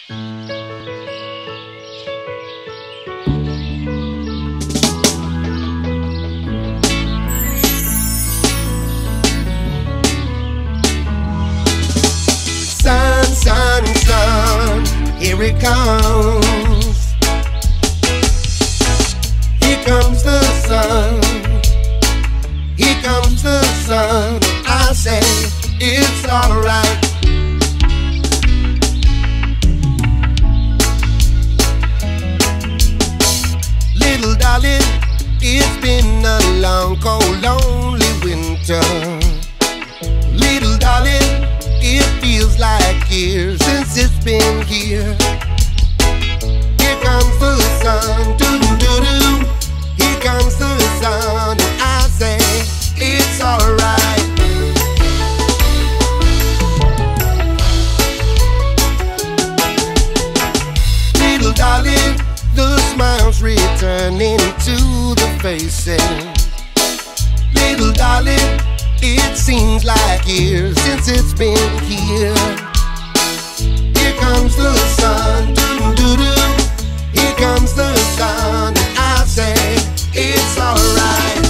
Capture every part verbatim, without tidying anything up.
Sun, sun, sun, here it comes. Here comes the sun. Here comes the sun. I say it's alright. Little darling, it's been a long, cold, lonely winter. Little darling, it feels like years since it's been here. Here comes the sun, doo-doo-doo-doo. Here comes the sun, and I say it's alright. Little darling, the smiles returning to the faces. Little darling, it seems like years since it's been here. Here comes the sun, doo-doo-doo. Here comes the sun, and I say it's alright.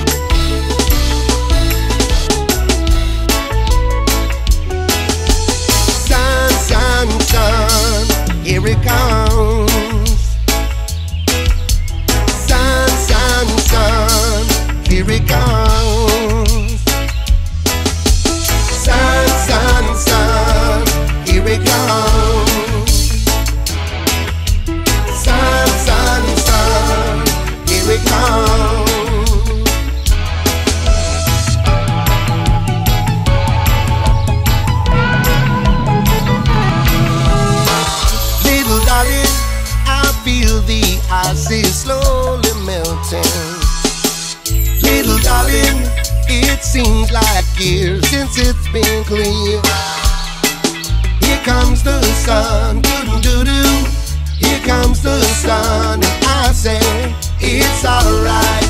Sun, sun, sun, here it comes. Sun, sun, sun, here it comes. Sun, sun, sun, here it comes. Sun, sun, sun, here it comes. Little darling, I feel the ice is slowly melting. Little darling, it seems like years since it's been clear. Here comes the sun, doo-doo-doo-doo. Here comes the sun, and I say it's alright.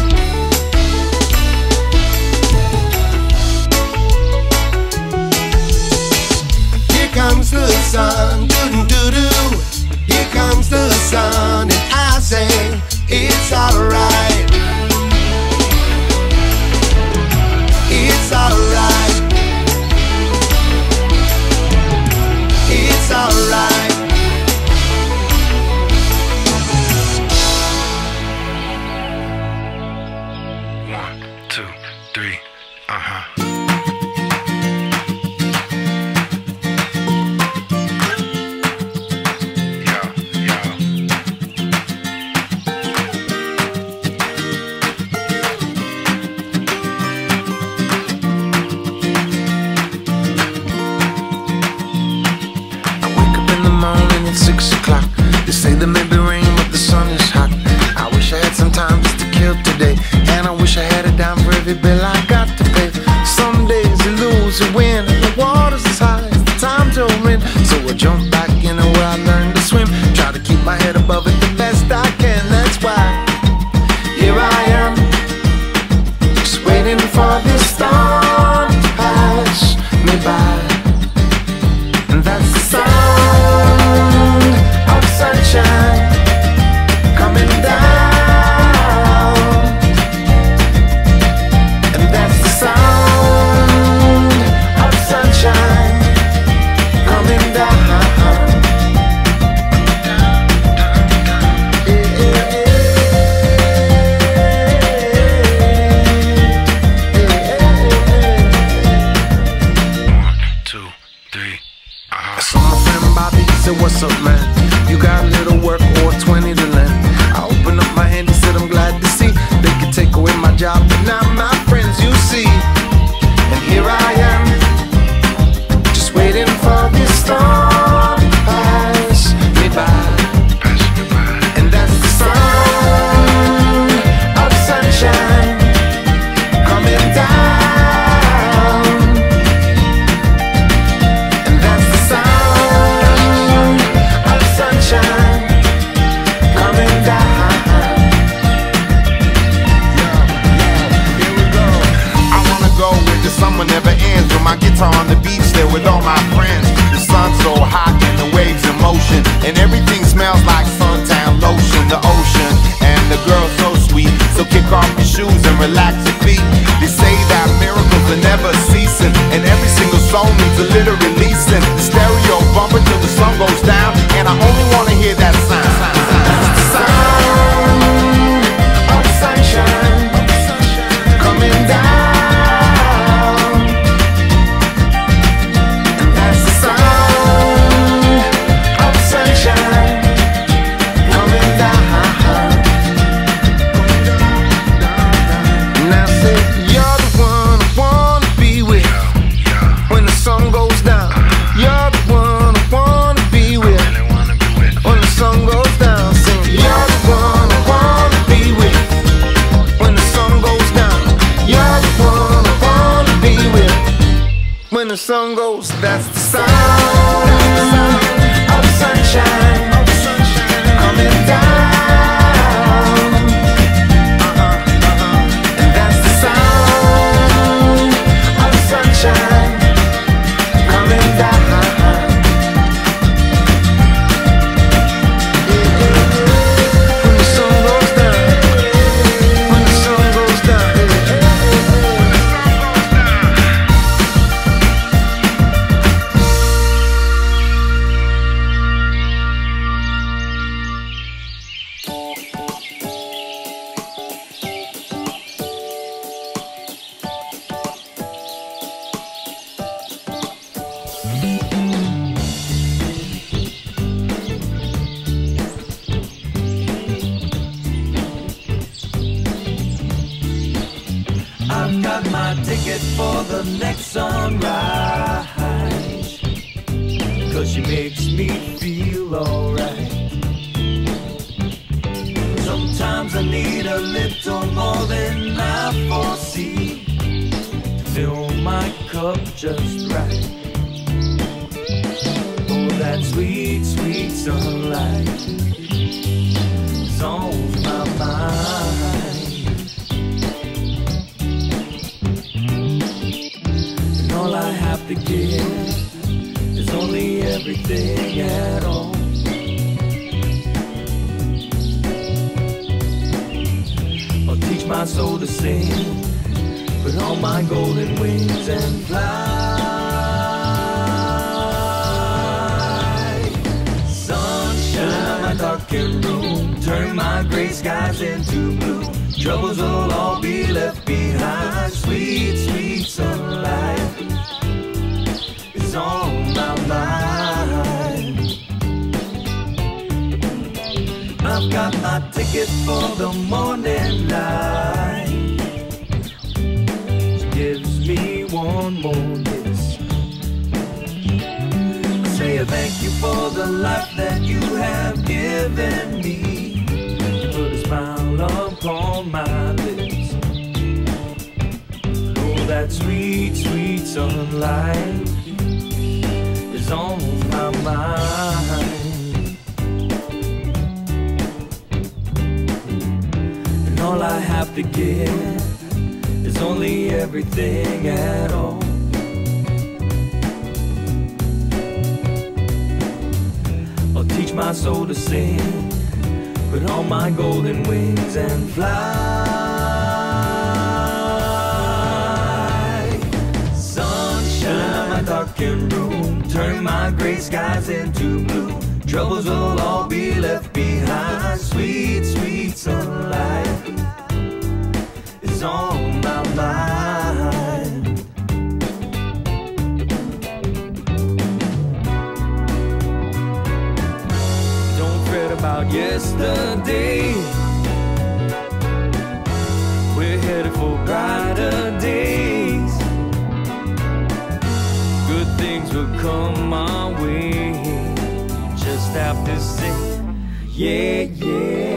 Here comes the sun, doo-doo-doo-doo. Here comes the sun, and I say it's alright. It's alright. It's alright. One, two, three, uh-huh. Six o'clock. They say there may be rain, but the sun is hot. I wish I had some time just to kill today, and I wish I had a dime for every bill I got to pay. Some days you lose, you win, and the water's as high as the time to win. So I jump back in where I learned to swim. Try to keep my head above it the best I can. That's why here I am, just waiting for this storm to pass me by. And that's the sound of sunshine coming down. And that's the sound of sunshine coming down. One, two, three, uh-huh. I saw my friend Bobby, he said, what's up, man? You got a little work or twenty to lend? I opened up my hand, he said, I'm glad to see they can take away my job, but not my friends, you see. And here I am, just waiting for this storm to pass me by. And that's the sound of sunshine coming down. And that's the sound of sunshine relax your feet. They say that miracles are never ceasing, and every single song needs a little releasing. The stereo bumper till the sun goes down, and I only wanna hear that sound. Sound of sunshine coming down, and that's the sound of sunshine coming down. Now say you're the one I wanna be with when the sun goes down. You're the one I wanna be with when the sun goes down. Sing, you're the one I wanna be with when the sun goes down. You're the one I wanna be with when the sun goes. That's the sound of sunshine coming down. And that's the sound of sunshine coming down. When the sun goes down, when the sun goes down. I've got my ticket for the next sunrise, 'cause she makes me feel alright. Sometimes I need a little more than I foresee to fill my cup just right. Oh, that sweet, sweet sunlight is on my mind. All I have to give is only everything at all. I'll teach my soul to sing, put on my golden wings and fly. Sunshine in my darkened room, turn my gray skies into blue. Troubles will all be left behind. Sweet, sweet sunlight is on my mind. I've got my ticket for the morning light. She gives me one more kiss. I say a thank you for the life that you have given me. You put a smile upon my lips. Oh, that sweet, sweet sunlight is on my mind. And all I have to give is only everything at all. I'll teach my soul to sing, put on my golden wings and fly. Sunshine in my darkened room, turn my gray skies into blue. Troubles will all be left behind. Sweet, sweet sunlight is on my mind. Don't fret about yesterday, we're headed for brighter days. Good things will come my way, just have to say, yeah, yeah.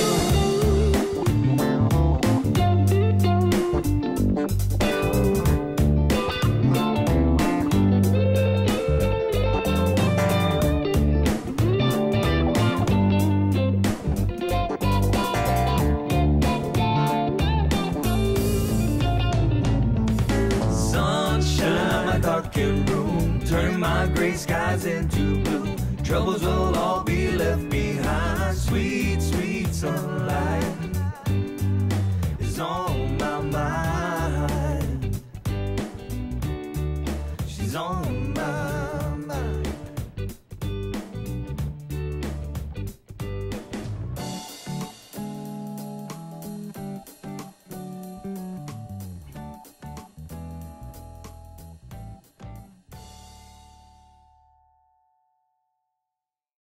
Darkened room, turn my gray skies into blue. Troubles will all be left behind. Sweet, sweet sunlight